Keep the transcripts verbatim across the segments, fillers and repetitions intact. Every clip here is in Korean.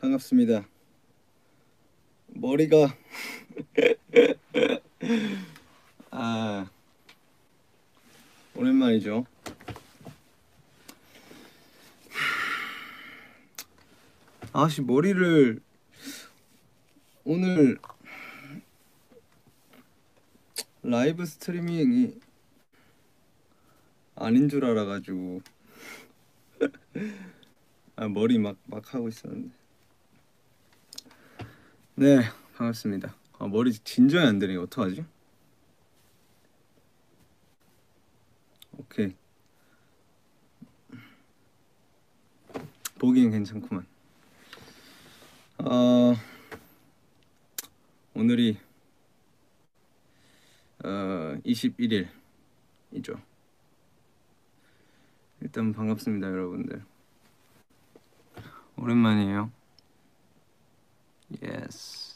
반갑습니다. 머리가 아 오랜만이죠. 아씨 머리를 오늘 라이브 스트리밍이 아닌 줄 알아가지고 아 머리 막 막 하고 있었는데. 네, 반갑습니다. 아 머리 진정이 안 되네. 어떡하지? 오케이, 보기엔 괜찮구만. 어 오늘이 어 이십일 일이죠. 일단 반갑습니다, 여러분들. 오랜만이에요. 예스.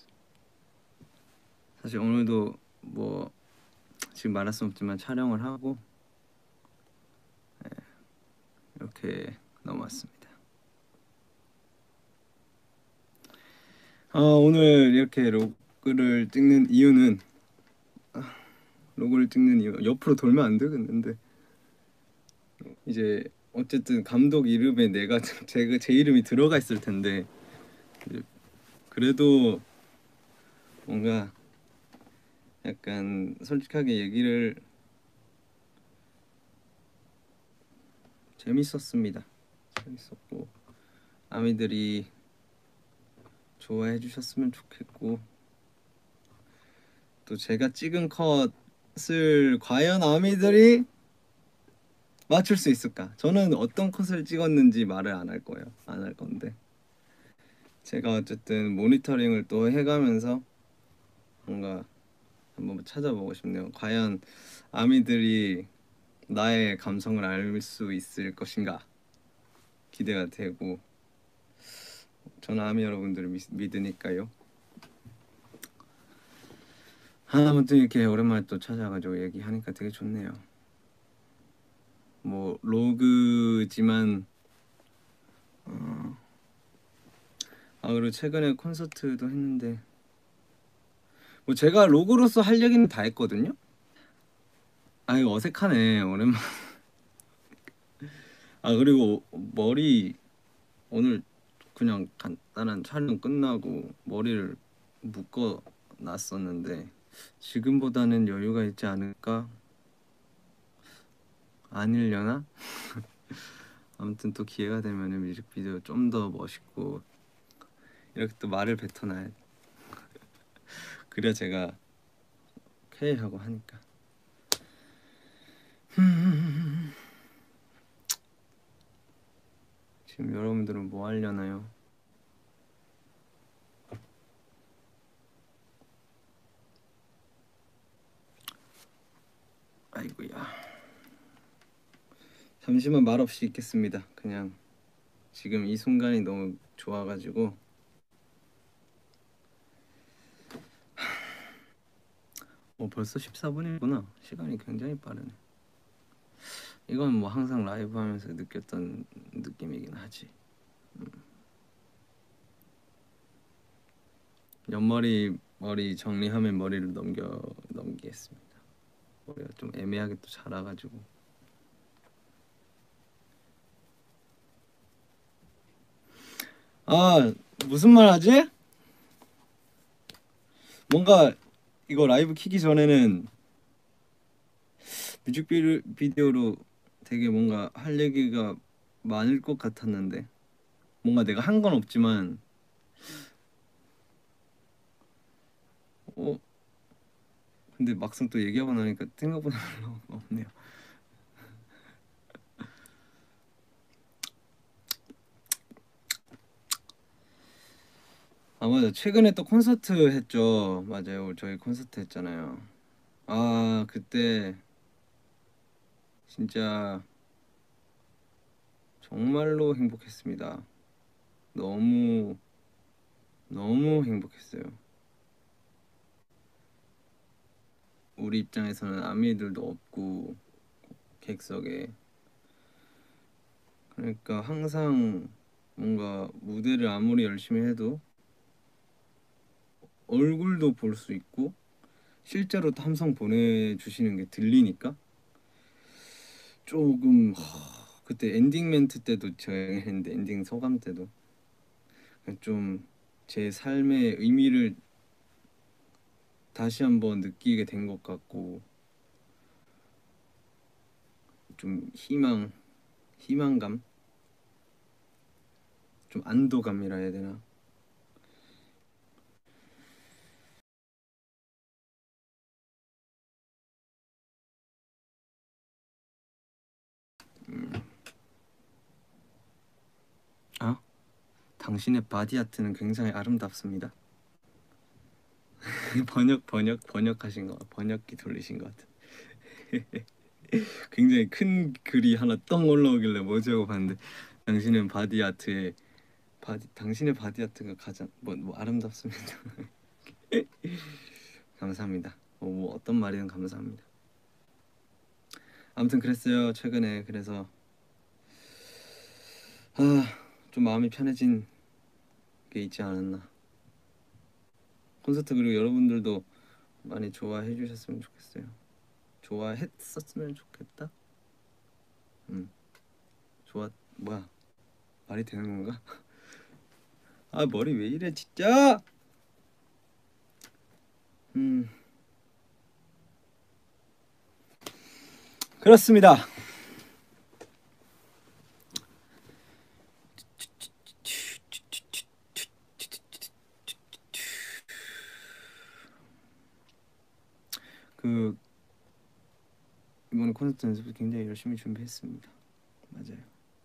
사실 오늘도 뭐 지금 말할 수 없지만 촬영을 하고 이렇게 넘어왔습니다. 아 오늘 이렇게 로그를 찍는 이유는 로고를 찍는 이유 옆으로 돌면 안 되겠는데 이제 어쨌든 감독 이름에 내가 제, 제 이름이 들어가 있을 텐데 이제 그래도 뭔가 약간 솔직하게 얘기를 재밌었습니다. 재밌었고 아미들이 좋아해 주셨으면 좋겠고 또 제가 찍은 컷을 과연 아미들이 맞출 수 있을까? 저는 어떤 컷을 찍었는지 말을 안 할 거예요. 안 할 건데 제가 어쨌든 모니터링을 또 해가면서 뭔가 한번 찾아보고 싶네요. 과연 아미들이 나의 감성을 알 수 있을 것인가 기대가 되고 저는 아미 여러분들을 믿, 믿으니까요. 아, 아무튼 이렇게 오랜만에 또 찾아가지고 얘기하니까 되게 좋네요. 뭐 로그지만 어... 아 그리고 최근에 콘서트도 했는데 뭐 제가 로그로서 할 얘기는 다 했거든요. 아 이거 어색하네 오랜만. 아 그리고 머리 오늘 그냥 간단한 촬영 끝나고 머리를 묶어 놨었는데 지금보다는 여유가 있지 않을까? 아니려나? 아무튼 또 기회가 되면 뮤직비디오 좀 더 멋있고 이렇게 또 말을 뱉어놔야 그래야 제가 오케이 하고 하니까. 지금 여러분들은 뭐 하려나요? 아이고야. 잠시만 말없이 있겠습니다. 그냥 지금 이 순간이 너무 좋아가지고. 어 벌써 십사 분이구나. 시간이 굉장히 빠르네. 이건 뭐 항상 라이브 하면서 느꼈던 느낌이긴 하지. 음. 옆머리 머리 정리하면 머리를 넘겨 넘기겠습니다. 머리가 좀 애매하게 또 자라가지고. 아 무슨 말 하지? 뭔가 이거 라이브 키기 전에는 뮤직비디오로 되게 뭔가 할 얘기가 많을 것 같았는데 뭔가 내가 한 건 없지만 어 근데 막상 또 얘기하고 나니까 생각보다 별로 없네요. 아 맞아 최근에 또 콘서트 했죠. 맞아요 저희 콘서트 했잖아요. 아 그때 진짜 정말로 행복했습니다. 너무 너무 행복했어요. 우리 입장에서는 아미들도 없고 객석에 그러니까 항상 뭔가 무대를 아무리 열심히 해도 얼굴도 볼 수 있고 실제로 함성 보내주시는 게 들리니까 조금 하, 그때 엔딩 멘트 때도 제가 했는데 엔딩 소감 때도 좀 제 삶의 의미를 다시 한번 느끼게 된 것 같고 좀 희망, 희망감, 좀 안도감이라 해야 되나? 음. 아, 당신의 바디 아트는 굉장히 아름답습니다. 번역 번역 번역하신 거 번역기 돌리신 것 같은. 굉장히 큰 글이 하나 떡 올라오길래 뭐지 하고 봤는데 당신은 바디 아트에 바디 당신의 바디 아트가 가장 뭐, 뭐 아름답습니다. 감사합니다. 뭐, 뭐 어떤 말이든 감사합니다. 아무튼 그랬어요. 최근에 그래서 아, 좀 마음이 편해진 게 있지 않았나. 콘서트 그리고 여러분들도 많이 좋아해 주셨으면 좋겠어요. 좋아했었으면 좋겠다. 음, 좋아 뭐야 말이 되는 건가? 아 머리 왜 이래 진짜. 음 그렇습니다. 그 이번에 콘서트 연습을 굉장히 열심히 준비했습니다. 맞아요.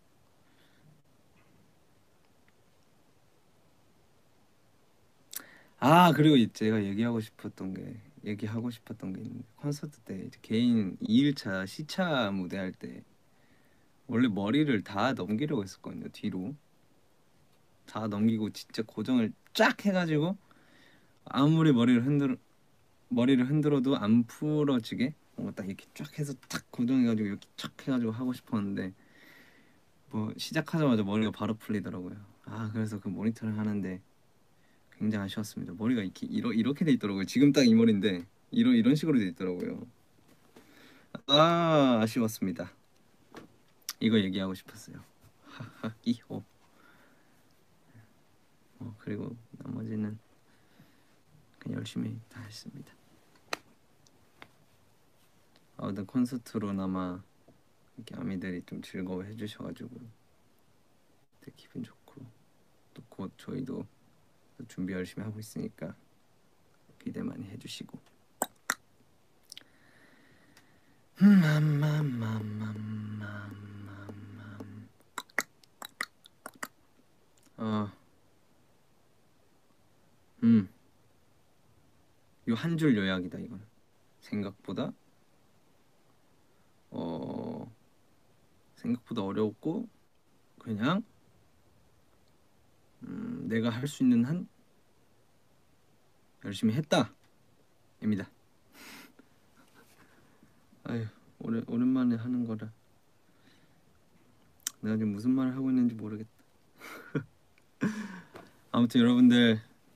아 그리고 제가 얘기하고 싶었던 게 얘기하고 싶었던 게 있는데 콘서트 때 이제 개인 이 일차 시차 무대 할 때 원래 머리를 다 넘기려고 했었거든요. 뒤로 다 넘기고 진짜 고정을 쫙 해가지고 아무리 머리를 흔들 머리를 흔들어도 안 풀어지게 뭔가 딱 이렇게 쫙 해서 탁 고정해가지고 이렇게 쫙 해가지고 하고 싶었는데 뭐 시작하자마자 머리가 바로 풀리더라고요. 아 그래서 그 모니터를 하는데 굉장히 아쉬웠습니다. 머리가 이렇게 이러, 이렇게 돼 있더라고요. 지금 딱 이 머리인데 이런 이런 식으로 돼 있더라고요. 아 아쉬웠습니다. 이거 얘기하고 싶었어요. 하하 이호. 어, 그리고 나머지는 그냥 열심히 다 했습니다. 아무튼 콘서트로나마 이렇게 아미들이 좀 즐거워해 주셔가지고 되게 기분 좋고 또 곧 저희도 또 준비 열심히 하고 있으니까 기대 많이 해주시고 어, 음, 요 한 줄 요약이다 이건. 생각보다 어 생각보다 어려웠고 그냥 음, 내가 할 수 있는 한 열심히 했다입니다. 아휴 오래 오랜만에 하는 거라 내가 지금 무슨 말을 하고 있는지 모르겠다. 아무튼 여러분들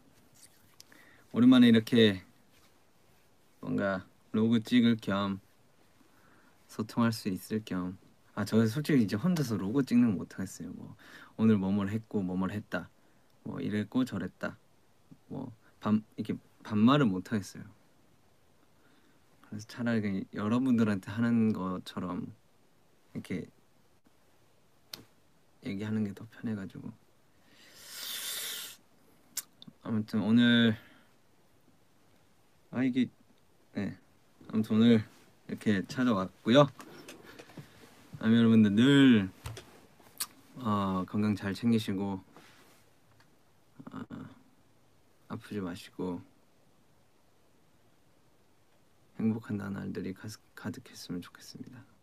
오랜만에 이렇게 뭔가 로그 찍을 겸 소통할 수 있을 겸 아 저 솔직히 이제 혼자서 로고 찍는 거 못하겠어요. 뭐 오늘 뭐뭘 했고 뭐뭘 했다 뭐 이랬고 저랬다 뭐 반 이렇게 반말을 못하겠어요. 그래서 차라리 그냥 여러분들한테 하는 것처럼 이렇게 얘기하는 게 더 편해가지고 아무튼 오늘 아 이게 네 아무튼 오늘 이렇게 찾아왔고요. 아 여러분들 늘 어, 건강 잘 챙기시고 어, 아프지 마시고 행복한 나날들이 가득, 가득했으면 좋겠습니다.